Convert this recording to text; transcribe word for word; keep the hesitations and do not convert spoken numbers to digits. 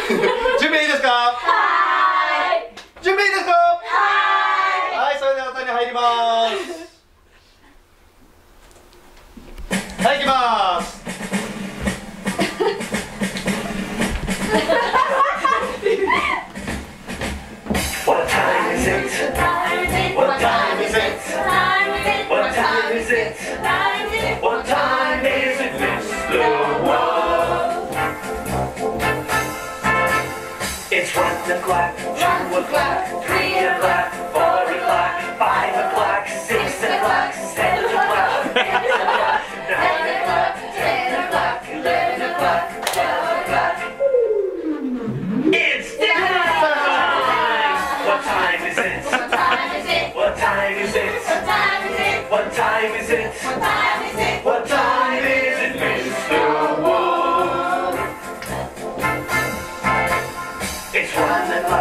準備いいですか？ はーい。 準備いいですか？ ははい、それでは歌に入ります。はい、行きます。What time is it? What time is it? What time is it? What time is it, Mister World? It's one o'clock, two o'clock, three o'clock, four o'clock, five o'clock, six o'clock, seven o'clock, eight o'clock, nine o'clock, ten o'clock, eleven o'clock, twelve o'clock. It's dinner time! What time is it? What time is it? What time is it? What time is it? What time is it? What time is it? What time is it, Mister Wolf? It's one o'clock.